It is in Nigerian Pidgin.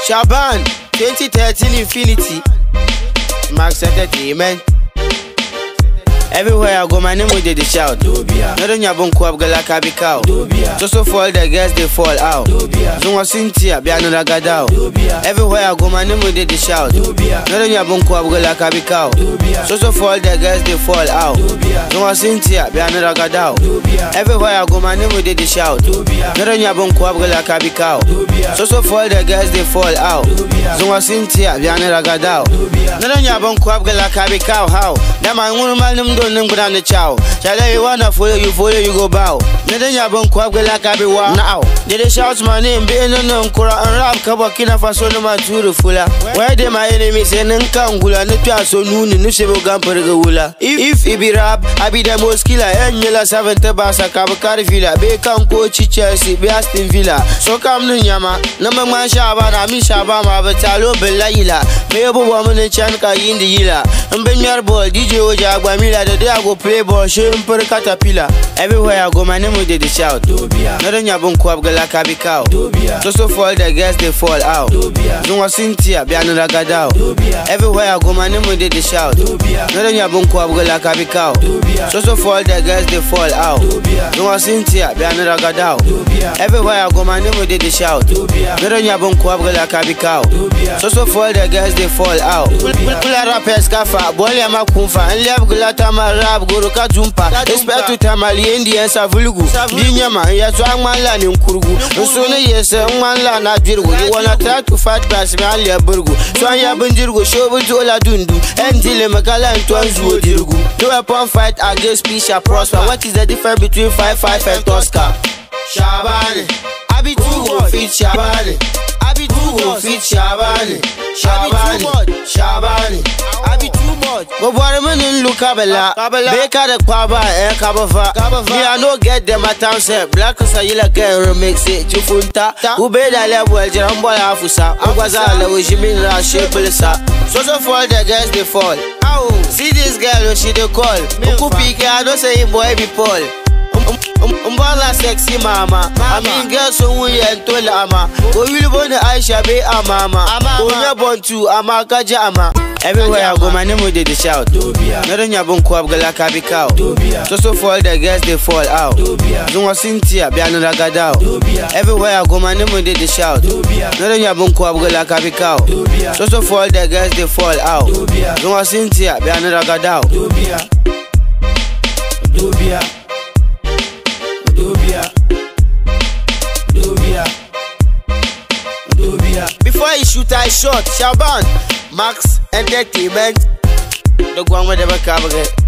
Shaban 2013 Infinity Max Entertainment. Everywhere I go, my name will they shout. Dobia. No don't yabon kuab gala kabi cow. Dobia. So fall the girls they fall out. Dobia. Zunwa Cynthia biano ragadao. Dobia. Everywhere I go, my name will they shout. Dobia. No don't yabon kuab gala kabi cow. Dobia. So fall the girls they fall out. Dobia. Zunwa Cynthia biano ragadao. Dobia. Everywhere I go, my name will they shout. Dobia. No don't yabon kuab gala kabi cow. Dobia. So fall the girls they fall out. Dobia. Zunwa Cynthia biano ragadao. Dobia. No don't yabon kuab gala kabi cow how. That my woman them go down the chow. Chale you wanna follow you go bow. Neden ya bon kwa gela kabi wa now. They shout my name be no nkura and rap kabakina faso no maturu fula. Where they my enemies and nkangula ne twa so nuni no sebo gamperga wula. If it be rap I be the most killer and yela 70 basa kabakari villa be kan ko Chelsea be Aston Villa. So come no nyama na man shaba na mi shaba ma betalo belayila. Me obo woman chanka yindi yila. Mbe nyar ball DJ Oja Agbamila the day I go play ball per caterpillar. Everywhere I go, my name will they shout. Dobia. No don't yabon kuab gala kabi cow. Dobia. So fall the girls they fall out. Dobia. Zunwa Cynthia biano ragadao. Dobia. Everywhere I go, my name will they shout. Dobia. No don't yabon kuab gala kabi cow. Dobia. So fall the girls they fall out. Dobia. Zunwa Cynthia biano ragadao. Dobia. Everywhere I go, my name will they shout. Dobia. No don't yabon kuab gala kabi cow. Dobia. So fall the girls they fall out. Pula rappers kafa, boy yama kumfa, and lev gulata rap guru kajumpa. Expect to tamali Indian savulugu. Binyama ya swangmala ni nkurugu. Nsone yese ngmanla na jirgu. You wanna try to fight pass me ali burgu. Swanya bunjirgu shobu tola dundu. Endile makala ntwanzu dirgu. No weapon fight against peace shall prosper. What is the difference between 5-5 and Tosca? Shabani, I be too go fit Shabani. I be too go fit Shabani. Shabani, I be too much. But what I'm in look abela. Beka the kwaba and kabava. Me I no get them at town say black sayila can remix it. Chufunta. Ubeda level Jambola Afusa. Agwazala Wishimin Shepelsa. So fall the guys they fall. See this girl when she dey call. Ukupike I don't say boy be Paul. Mbala sexy mama. I mean girls so we and tola ama. Go you born Aisha be amama. Go you born to amakaja ama. Everywhere I go my name will they shout. Dobia. No don't yabon kuab gala kabi cow. Dobia. So fall the girls they fall out. Dobia. Zunwa Cynthia biano ragadao. Dobia. Everywhere I go my name will they shout. Dobia. No don't yabon kuab gala kabi cow. Dobia. So fall the girls they fall out. Dobia. Zunwa Cynthia biano ragadao. Dobia. Dobia. Dobia. Dobia. Dobia. Before I shoot, I shot. Shaban, Max Entertainment. The one with the back